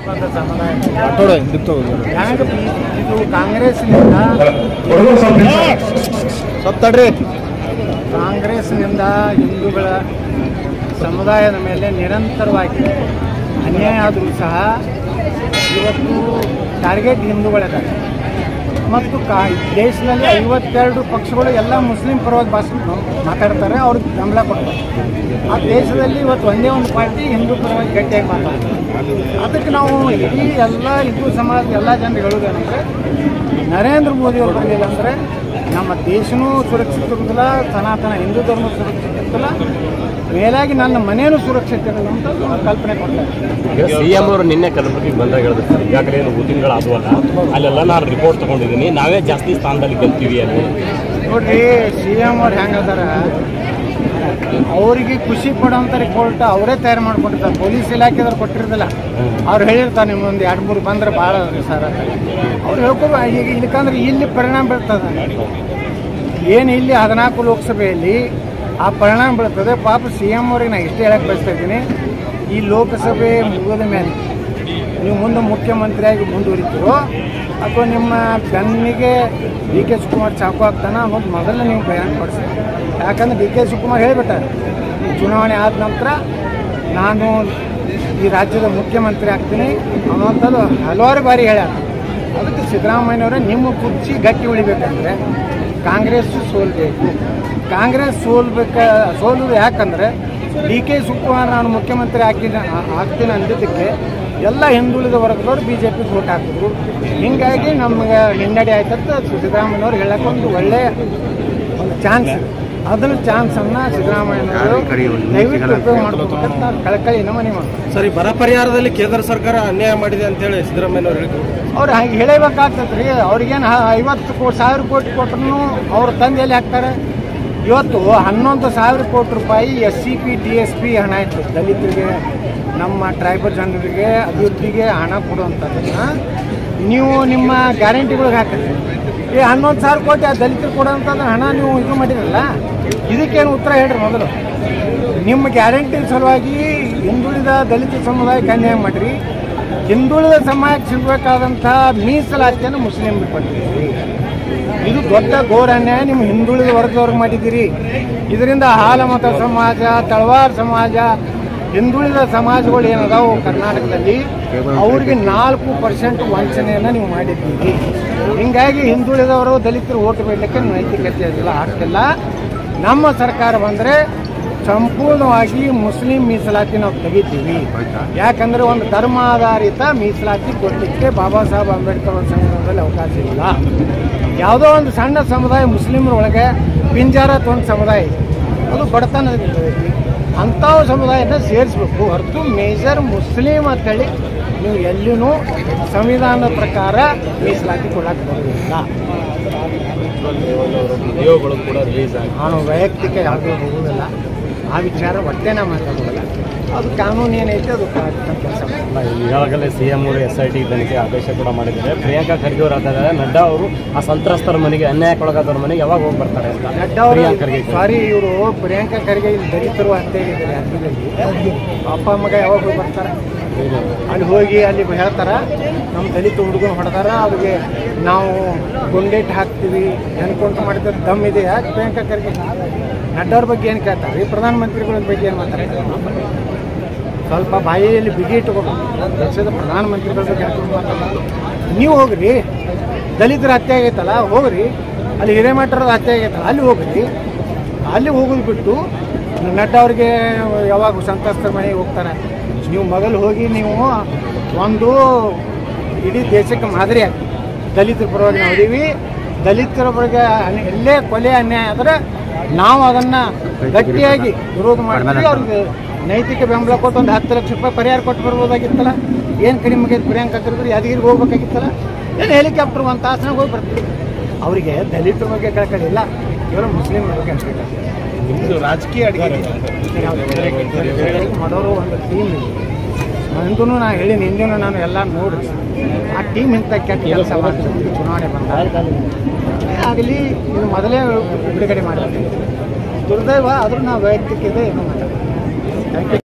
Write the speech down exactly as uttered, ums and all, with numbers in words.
ಬಹುಮತದ ಸಮುದಾಯ ಇದು ಕಾಂಗ್ರೆಸ್ನಿಂದ ಕಾಂಗ್ರೆಸ್ನಿಂದ ಹಿಂದೂಗಳ ಸಮುದಾಯದ ಮೇಲೆ ನಿರಂತರವಾಗಿ ಅನ್ಯಾಯ ಆದರೂ ಸಹ ಇವತ್ತು ಟಾರ್ಗೆಟ್ ಹಿಂದೂಗಳಿದ್ದಾರೆ ಮತ್ತು ಕಾ ದೇಶದಲ್ಲಿ ಐವತ್ತೆರಡು ಪಕ್ಷಗಳು ಎಲ್ಲ ಮುಸ್ಲಿಂ ಪರವಾಗಿ ಭಾಷೆ ಮಾತಾಡ್ತಾರೆ, ಅವ್ರಿಗೆ ಬೆಂಬಲ ಕೊಡ್ತಾರೆ. ಆ ದೇಶದಲ್ಲಿ ಇವತ್ತು ಒಂದೇ ಒಂದು ಪಾರ್ಟಿ ಹಿಂದೂ ಪರವಾಗಿ ಗಟ್ಟಿಯಾಗಿ ಮಾತಾಡ್ತಾರೆ. ಅದಕ್ಕೆ ನಾವು ಇಡೀ ಎಲ್ಲ ಹಿಂದೂ ಸಮಾಜದ ಎಲ್ಲ ಜನರು ಹೇಳೋದೇನೆಂದರೆ, ನರೇಂದ್ರ ಮೋದಿಯವರು ಬರಲಿಲ್ಲ ಅಂದರೆ ನಮ್ಮ ದೇಶನೂ ಸುರಕ್ಷಿತ ಇರೋದಿಲ್ಲ, ಸನಾತನ ಹಿಂದೂ ಧರ್ಮ ಸುರಕ್ಷಿತ ಇರೋದಿಲ್ಲ, ಮೇಲಾಗಿ ನನ್ನ ಮನೆಯೂ ಸುರಕ್ಷಿತ ಇರೋದು ಅಂತ ಕಲ್ಪನೆ ಕೊಡ್ತಾರೆ. ಸಿ ಎಂ ಅವರು ನಿನ್ನೆ ಕಲಬುರಗಿಗೆ ಬಂದಾಗ ಹೇಳಿದ್ರು ಸರ್, ಈಗಾಗಲೇ ಏನು ವೋಟಿಂಗ್ಗಳಾಗುವಾಗ ಅಲ್ಲೆಲ್ಲ ನಾನು ರಿಪೋರ್ಟ್ ತೊಗೊಂಡಿದ್ದೀನಿ, ನಾವೇ ಜಾಸ್ತಿ ಸ್ಥಾನದಲ್ಲಿ ಗೆಲ್ತೀವಿ ಅಲ್ಲಿ. ನೋಡ್ರಿ, ಸಿ ಎಂ ಅವ್ರು ಹೆಂಗದಾರ, ಅವರಿಗೆ ಖುಷಿ ಪಡೋಂಥ ರಿಪೋರ್ಟ್ ಅವರೇ ತಯಾರು ಮಾಡ್ಕೊಂಡಿರ್ತಾರೆ, ಪೊಲೀಸ್ ಇಲಾಖೆದವ್ರು ಕೊಟ್ಟಿರೋದಿಲ್ಲ. ಅವ್ರು ಹೇಳಿರ್ತಾರೆ ನಿಮ್ಮೊಂದು ಎರಡು ಮೂರು ಬಂದರೆ ಭಾಳ ಸರ್ ಅವ್ರು ಹೇಳ್ಕೊ. ಈಗ ಇದಕ್ಕಂದ್ರೆ ಇಲ್ಲಿ ಪರಿಣಾಮ ಬೀಳ್ತದೆ, ಏನು ಇಲ್ಲಿ ಹದಿನಾಲ್ಕು ಲೋಕಸಭೆಯಲ್ಲಿ ಆ ಪರಿಣಾಮ ಬೀಳ್ತದೆ. ಪಾಪ ಸಿ ಎಂ ಅವ್ರಿಗೆ ನಾನು ಇಷ್ಟೇ ಹೇಳಕ್ಕೆ ಬಯಸ್ತಾ ಇದ್ದೀನಿ, ಈ ಲೋಕಸಭೆ ಮುಗಿದ ಮೇಲೆ ನೀವು ಮುಂದೆ ಮುಖ್ಯಮಂತ್ರಿಯಾಗಿ ಮುಂದುವರಿತೀರೋ ಅಥವಾ ನಿಮ್ಮ ಬೆನ್ನಿಗೆ ಡಿ ಕೆ ಶಿವಕುಮಾರ್ ಚಾಕು ಹಾಕ್ತಾನೆ ಅನ್ನೋದು ಮೊದಲು ನೀವು ಬಹಿರಂಗಪಡಿಸಿ. ಯಾಕಂದ್ರೆ ಡಿ ಕೆ ಶಿವಕುಮಾರ್ ಹೇಳಿಬಿಟ್ಟಾರೆ, ಈ ಚುನಾವಣೆ ಆದ ನಂತರ ನಾನು ಈ ರಾಜ್ಯದ ಮುಖ್ಯಮಂತ್ರಿ ಆಗ್ತೀನಿ ಅನ್ನೋಂಥದ್ದು ಹಲವಾರು ಬಾರಿ ಹೇಳ್ಯಾರ. ಅದಕ್ಕೆ ಸಿದ್ದರಾಮಯ್ಯನವರೇ ನಿಮ್ಮ ಕುರ್ಚಿ ಗಟ್ಟಿ ಉಳಿಬೇಕಂದ್ರೆ ಕಾಂಗ್ರೆಸ್ ಸೋಲ್ಬೇಕು. ಕಾಂಗ್ರೆಸ್ ಸೋಲ್ಬೇಕ ಸೋಲುದು ಯಾಕಂದರೆ ಡಿ ಕೆ ಶಿವಕುಮಾರ್ ನಾನು ಮುಖ್ಯಮಂತ್ರಿ ಹಾಕಿದ ಆಗ್ತೀನಿ ಅಂದಿದ್ದಕ್ಕೆ ಎಲ್ಲ ಹಿಂದುಳಿದ ವರ್ಗದವ್ರು ಬಿ ಜೆ ಪಿಗೆ ವೋಟ್ ಹಾಕಿದ್ರು. ಹೀಗಾಗಿ ನಮ್ಗೆ ಹಿನ್ನಡೆ ಆಯ್ತಂತ ಸಿದ್ದರಾಮಯ್ಯನವ್ರು ಹೇಳಕ್ಕೊಂದು ಒಳ್ಳೆಯ ಒಂದು ಚಾನ್ಸ್, ಅದನ್ನ ಚಾನ್ಸನ್ನು ಸಿದ್ದರಾಮಯ್ಯನವರು ದಯವಿಟ್ಟು ಉಪಯೋಗ ಮಾಡ್ಬೇಕಂತ ಕಳಕಳಿ ಮನವಿ ಮಾಡ್ತಾರೆ. ಸರಿ, ಬರ ಪರಿಹಾರದಲ್ಲಿ ಕೇಂದ್ರ ಸರ್ಕಾರ ಅನ್ಯಾಯ ಮಾಡಿದೆ ಅಂತೇಳಿ ಸಿದ್ದರಾಮಯ್ಯನವ್ರು ಹೇಳಿದ್ರು. ಅವ್ರು ಹಾಗೆ ಹೇಳಬೇಕಾಗ್ತದೆ ರೀ. ಅವ್ರಿಗೇನು ಐವತ್ತು ಕೋಟಿ ಸಾವಿರ ಕೋಟಿ ಕೊಟ್ಟರು ಅವ್ರ ತಂದೆಯಲ್ಲಿ ಹಾಕ್ತಾರೆ. ಇವತ್ತು ಹನ್ನೊಂದು ಸಾವಿರ ಕೋಟಿ ರೂಪಾಯಿ S C P D S P ಹಣ ಇತ್ತು, ದಲಿತರಿಗೆ ನಮ್ಮ ಟ್ರೈಬಲ್ ಜನರಿಗೆ ಅಭಿವೃದ್ಧಿಗೆ ಹಣ ಕೊಡುವಂಥದ್ದನ್ನು ನೀವು ನಿಮ್ಮ ಗ್ಯಾರಂಟಿಗಳಿಗೆ ಹಾಕಿದ್ರಿ. ಈ ಹನ್ನೊಂದು ಸಾವಿರ ಕೋಟಿ ಆ ದಲಿತರು ಕೊಡುವಂಥದ್ದು ಹಣ ನೀವು ಇದು ಮಾಡಿರಲ್ಲ, ಇದಕ್ಕೇನು ಉತ್ತರ ಹೇಳ್ರಿ. ಮೊದಲು ನಿಮ್ಮ ಗ್ಯಾರಂಟಿ ಸಲುವಾಗಿ ಹಿಂದುಳಿದ ದಲಿತ ಸಮುದಾಯಕ್ಕೆ ಅನ್ಯಾಯ ಮಾಡಿರಿ, ಹಿಂದುಳಿದ ಸಮಾಜಕ್ಕೆ ಸಿಗಬೇಕಾದಂಥ ಮೀಸಲಾತಿಯನ್ನು ಮುಸ್ಲಿಮ್ರಿಗೆ ಕೊಟ್ಟಿದ್ದೀರಿ. ಇದು ದೊಡ್ಡ ಘೋರ ಅನ್ಯಾಯ ನಿಮ್ಮ ಹಿಂದುಳಿದ ವರ್ಗದವ್ರಿಗೆ ಮಾಡಿದ್ದೀರಿ. ಇದರಿಂದ ಹಾಲಮತ ಸಮಾಜ, ತಳವಾರ ಸಮಾಜ, ಹಿಂದುಳಿದ ಸಮಾಜಗಳು ಏನದಾವು ಕರ್ನಾಟಕದಲ್ಲಿ ಅವ್ರಿಗೆ ನಾಲ್ಕು ಪರ್ಸೆಂಟ್ ವಂಚನೆಯನ್ನು ನೀವು ಮಾಡಿದ್ದೀರಿ. ಹೀಗಾಗಿ ಹಿಂದುಳಿದವರು ದಲಿತರು ಓಟು ಬೇಡಲಿಕ್ಕೆ ನೈತಿಕತೆ ಇಲ್ಲ, ಆಗ್ತಿಲ್ಲ. ನಮ್ಮ ಸರ್ಕಾರ ಬಂದರೆ ಸಂಪೂರ್ಣವಾಗಿ ಮುಸ್ಲಿಂ ಮೀಸಲಾತಿ ನಾವು ತೆಗಿತೀವಿ. ಯಾಕಂದರೆ ಒಂದು ಧರ್ಮಾಧಾರಿತ ಮೀಸಲಾತಿ ಕೊಡಲಿಕ್ಕೆ ಬಾಬಾ ಸಾಹೇಬ್ ಅಂಬೇಡ್ಕರ್ ಸಂವಿಧಾನದಲ್ಲಿ ಅವಕಾಶ ಇಲ್ಲ. ಯಾವುದೋ ಒಂದು ಸಣ್ಣ ಸಮುದಾಯ ಮುಸ್ಲಿಮರ ಒಳಗೆ ಪಿಂಜಾರ ತೊಂದು ಸಮುದಾಯ, ಅದು ಬಡತನದೈತಿ, ಅಂಥ ಸಮುದಾಯನ ಸೇರಿಸ್ಬೇಕು ಹೊರತು ಮೇಜರ್ ಮುಸ್ಲಿಂ ಅಂತೇಳಿ ನೀವು ಎಲ್ಲಿನೂ ಸಂವಿಧಾನದ ಪ್ರಕಾರ ಮೀಸಲಾತಿ ಕೊಡಕ್ಕೆ ಬರೋದಿಲ್ಲ. ನಾನು ವೈಯಕ್ತಿಕ ಯಾವುದೂ ಹೋಗೋದಿಲ್ಲ, ಆ ವಿಚಾರ ಒಟ್ಟೆನ ಮಾತಾಡೋದಿಲ್ಲ. ಅದು ಕಾನೂನು ಏನೈತೆ ಅದು ಕೆಲಸ ಮಾಡಲ್ಲ. ಈಗಾಗಲೇ ಸಿ ಎಂ ಅವರು ಎಸ್ ಐ ಟಿ ತನಿಖೆ ಆದೇಶ ಕೂಡ ಮಾಡಿದ್ದಾರೆ. ಪ್ರಿಯಾಂಕಾ ಖರ್ಗೆ ಅವರು ಆಗ್ತಾರೆ, ನಡ್ಡಾ ಅವರು ಆ ಸಂತ್ರಸ್ತರ ಮನೆಗೆ ಅನ್ಯಾಯಕ್ಕೊಳಗಾದವ್ರ ಮನೆಗೆ ಯಾವಾಗ ಹೋಗಿ ಬರ್ತಾರೆ ಅಂತ. ನಡ್ಡಾ ಅವರು ಸಾರಿ ಇವರು ಪ್ರಿಯಾಂಕಾ ಖರ್ಗೆ ಇಲ್ಲಿ ದಲಿತರು ಹತ್ಯೆ ಆಗಿದ್ದಾರೆ ರಾಜ್ಯದಲ್ಲಿ, ಅಪ್ಪ ಮಗ ಯಾವಾಗ ಹೋಗಿ ಬರ್ತಾರೆ? ಅಲ್ಲಿ ಹೋಗಿ ಅಲ್ಲಿ ಹೇಳ್ತಾರ ನಮ್ಮ ದಲಿತ ಹುಡುಗನ ಹೊಡೆದಾರ, ಅವ್ರಿಗೆ ನಾವು ಗುಂಡೇಟ್ ಹಾಕ್ತೀವಿ ಅನ್ಕೊಂತ ಮಾಡಿದ್ರೆ ದಮ್ ಇದೆ. ಯಾಕೆ ಪ್ರಿಯಾಂಕಾ ಖರ್ಗೆ ನಡ್ಡವ್ರ ಬಗ್ಗೆ ಏನು ಕೇಳ್ತಾರೆ? ಪ್ರಧಾನಮಂತ್ರಿಗಳ ಬಗ್ಗೆ ಏನು ಮಾತಾಡ್ತಾರೆ? ಸ್ವಲ್ಪ ಬಾಯಿಯಲ್ಲಿ ಬಿಗಿ ಇಟ್ಕೋಬೇಕು. ದೇಶದ ಪ್ರಧಾನಮಂತ್ರಿಗಳ ಬಗ್ಗೆ ಹಾಕೊಂಡು ಮಾತಾಡೋದು. ನೀವು ಹೋಗ್ರಿ, ದಲಿತರ ಹತ್ಯೆ ಆಗೈತಲ್ಲ ಹೋಗ್ರಿ, ಅಲ್ಲಿ ಹಿರೇಮಠರದ ಹತ್ಯೆ ಆಗೈತಲ್ಲ ಅಲ್ಲಿ ಹೋಗ್ರಿ. ಅಲ್ಲಿ ಹೋಗೋದು ಬಿಟ್ಟು ನಡ್ಡಾ ಅವ್ರಿಗೆ ಯಾವಾಗ ಸಂತ್ರಸ್ತರ ಮನೆಗೆ ಹೋಗ್ತಾರೆ? ನೀವು ಮೊದಲು ಹೋಗಿ ನೀವು ಒಂದು ಇಡೀ ದೇಶಕ್ಕೆ ಮಾದರಿ ಆಗಿ ದಲಿತರ ಪರವಾಗಿ ನಾವು ಇದೀವಿ. ದಲಿತರ ಬಗ್ಗೆ ಎಲ್ಲೇ ಕೊಲೆ ಅನ್ಯಾಯ ಆದರೆ ನಾವು ಅದನ್ನು ಗಟ್ಟಿಯಾಗಿ ವಿರೋಧ ಮಾಡ್ತೀವಿ. ಅವ್ರಿಗೆ ನೈತಿಕ ಬೆಂಬಲ ಕೊಟ್ಟು ಒಂದು ಹತ್ತು ಲಕ್ಷ ರೂಪಾಯಿ ಪರಿಹಾರ ಕೊಟ್ಟು ಬರ್ಬೋದಾಗಿತ್ತಲ್ಲ. ಏನು ಕಡಿಮೆ ಆಗೈತೆ? ಪ್ರಿಯಾಂಕಾ ಖರ್ಗೆ ಯಾದಗಿರಿಗೆ ಹೋಗ್ಬೇಕಾಗಿತ್ತಲ್ಲ. ಏನು ಹೆಲಿಕಾಪ್ಟರ್ ಒಂದು ತಾಸನಾಗ ಹೋಗಿ ಬರ್ತೀವಿ. ಅವರಿಗೆ ದಲಿತರ ಬಗ್ಗೆ ಕಳ್ಕೊಳ್ಳಿಲ್ಲ, ಇವರು ಮುಸ್ಲಿಂ ಬಗ್ಗೆ ಅಷ್ಟೇ. ನಿಮ್ಮದು ರಾಜಕೀಯ ಅಡಿಗೆ ಮಾಡೋರು ಒಂದು ಟೀಮ್ ಇದೆ. ಹಿಂದೂ ನಾನು ಹೇಳೀನಿ, ಹಿಂದಿನೂ ನಾನು ಎಲ್ಲ ನೋಡಿ ಆ ಟೀಮ್ ಇಂಥ ಕೆಟ್ಟ ಕೆಲಸ ಮಾಡ್ತೀವಿ. ಚುನಾವಣೆ ಬಂದಾಗ ಆಗಲಿ ಇದು ಮೊದಲೇ ಬಿಡುಗಡೆ ಮಾಡಬೇಕು. ದುರ್ದೈವ ಆದರೂ ನಾವು ವೈಯಕ್ತಿಕ ಇದೆ ಏನೋ ಮಾತಾಡ್ತೀವಿ. Thank you.